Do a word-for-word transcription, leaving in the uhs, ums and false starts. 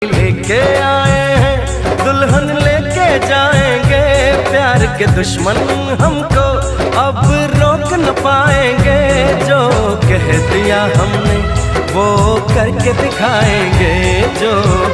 लेके आए हैं दुल्हन लेके जाएंगे, प्यार के दुश्मन हमको अब रोक न पाएंगे। जो कह दिया हमने वो करके दिखाएंगे, जो